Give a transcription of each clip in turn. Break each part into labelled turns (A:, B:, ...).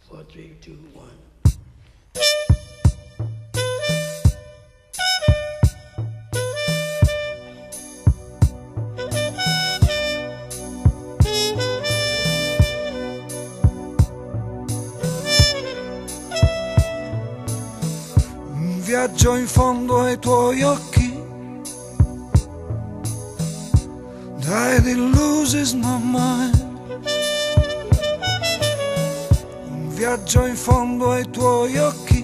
A: 4, 3, 2, 1.
B: Un viaggio in fondo ai tuoi occhi, dai di loses my mind. Un viaggio in fondo ai tuoi occhi,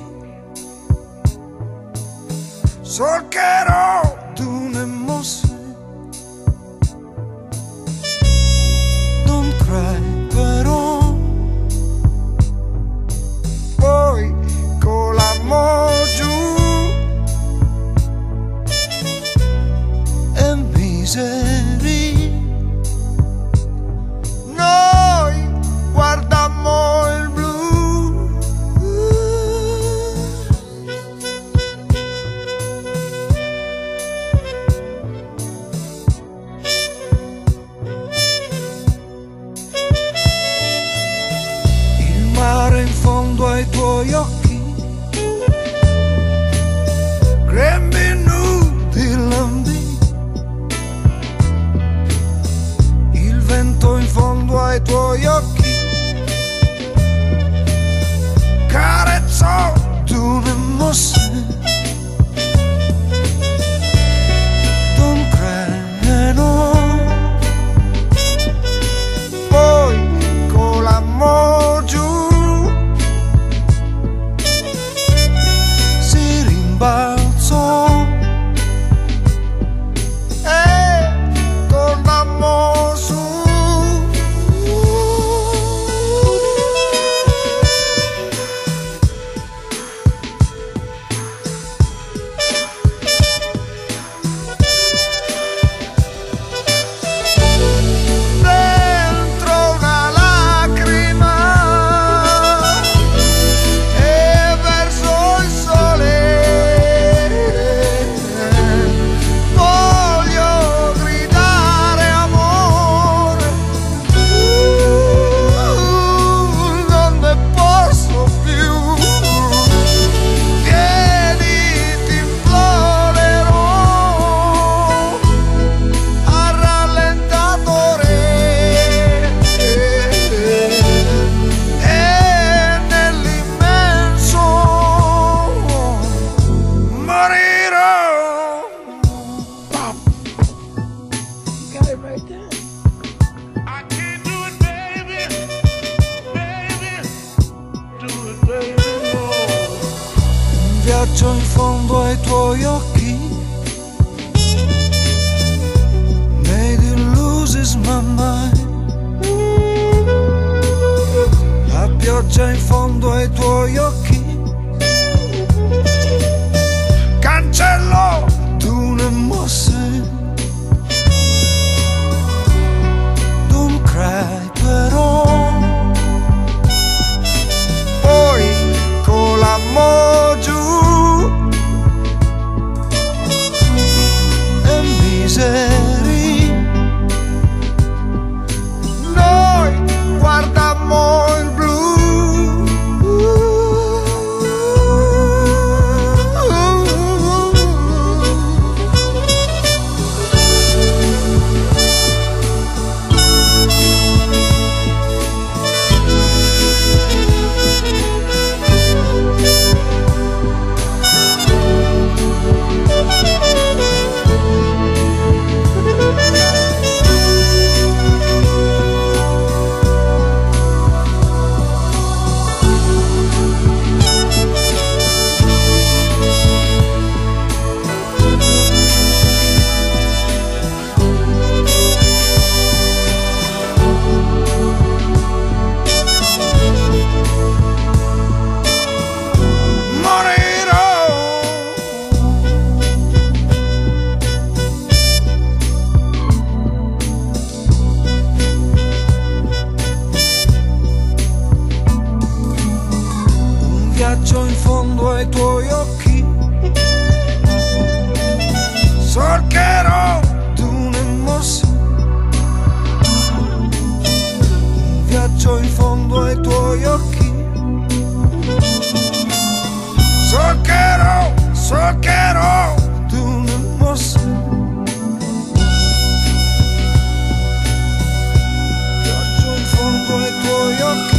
B: solcherò dune mosse. Don't cry però, poi con l'amore giù e miseria noi guardammo il blu. Il mare in fondo ai tuoi occhi, grembi nudi lambi. Il vento in fondo ai tuoi occhi, carezzò dune mosse. Don't cry no, poi con l'amore giù si rimbalzò e tornammo su. Dentro una lacrima e verso il sole voglio gridare amore, non ne posso più. Vieni, ti implorerò al rallentatore e nell'immenso morirò.
A: You got it right there.
C: I can't do it, baby, baby, do it, baby, no.
B: Un viaggio in fondo ai tuoi occhi, made it loses my mind. La pioggia in fondo ai tuoi occhi, cancellò dune mosse. Don't cry però, poi con l'amore giù e miseria noi guardammo il blu. Viaggio in fondo ai tuoi occhi, solcherò dune mosse. Un viaggio in fondo ai tuoi occhi, cercherò di una mossa. Viaggio in fondo ai tuoi occhi.